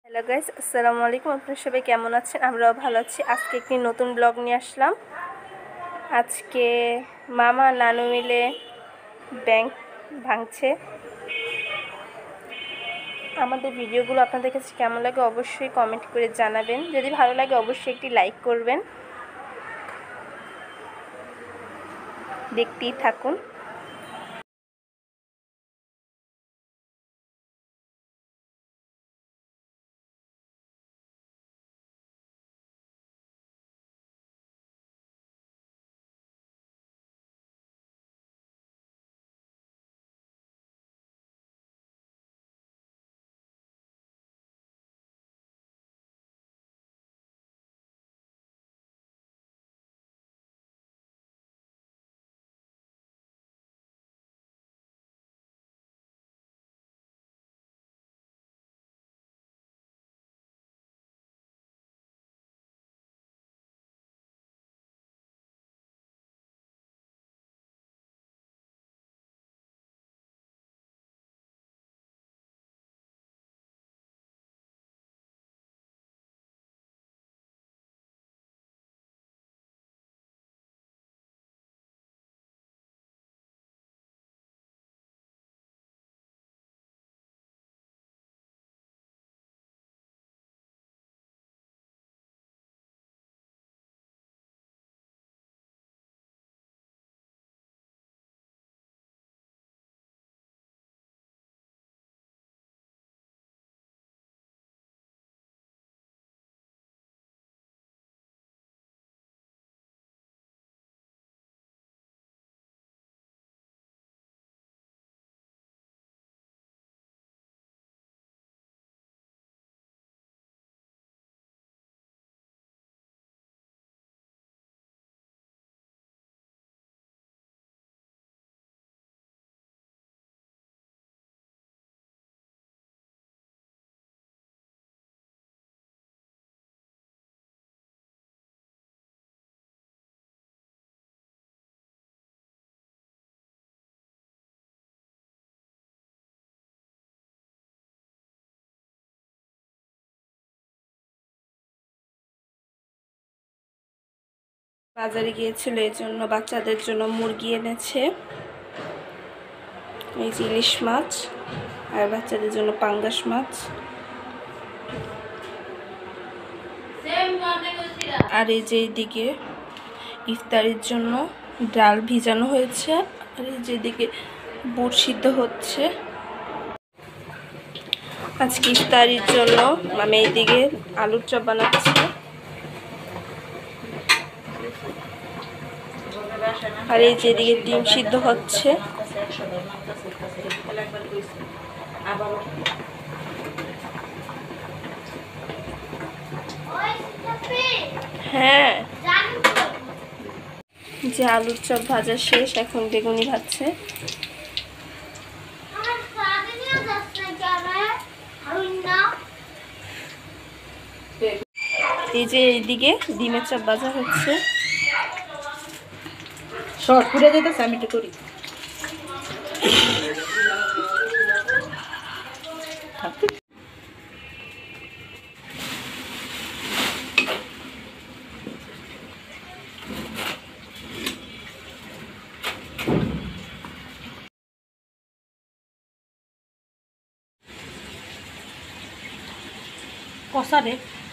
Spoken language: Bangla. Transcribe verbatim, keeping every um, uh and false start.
হ্যালো গাইস, আসসালামু আলাইকুম। আপনারা সবাই কেমন আছেন? আমরাও ভালো আছি। আজকে একটি নতুন ব্লগ নিয়ে আসলাম। আজকে মামা নানু মিলে ব্যাংক ভাঙছে। আমাদের ভিডিওগুলো আপনাদের কাছে কেমন লাগে অবশ্যই কমেন্ট করে জানাবেন। যদি ভালো লাগে অবশ্যই একটি লাইক করবেন। দেখতেই থাকুন। বাজারে গিয়েছিল, এই জন্য বাচ্চাদের জন্য মুরগি এনেছে। এই যে ইলিশ মাছ, আর বাচ্চাদের জন্য পাঙ্গাস মাছ। আর এই যে এইদিকে ইফতারির জন্য ডাল ভিজানো হয়েছে, আর এই যে এদিকে বুট সিদ্ধ হচ্ছে। আজকে ইফতারির জন্য আমি এইদিকে আলুর চপ বানাচ্ছি, আর এই যে এদিকে ডিম সিদ্ধ হচ্ছে। হ্যাঁ, যে আলুর চপ ভাজা শেষ, এখন বেগুনি ভাজছে। এই যে এইদিকে ডিমের চপ ভাজা হচ্ছে। শর্ট পুড়ে যেতেছে, আমি একটু করি। কষা রে